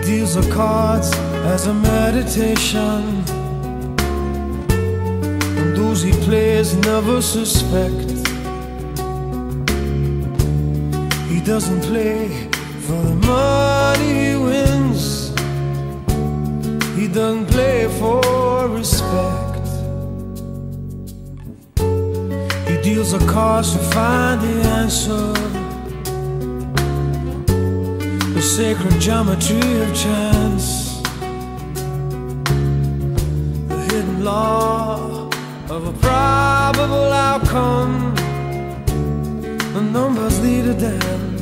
deals the cards as a meditation, and those he plays never suspect. He doesn't play for the money he wins, he doesn't play for respect. He deals the cards to find the answer, the sacred geometry of chance, the hidden law of a probable outcome. The numbers lead a dance.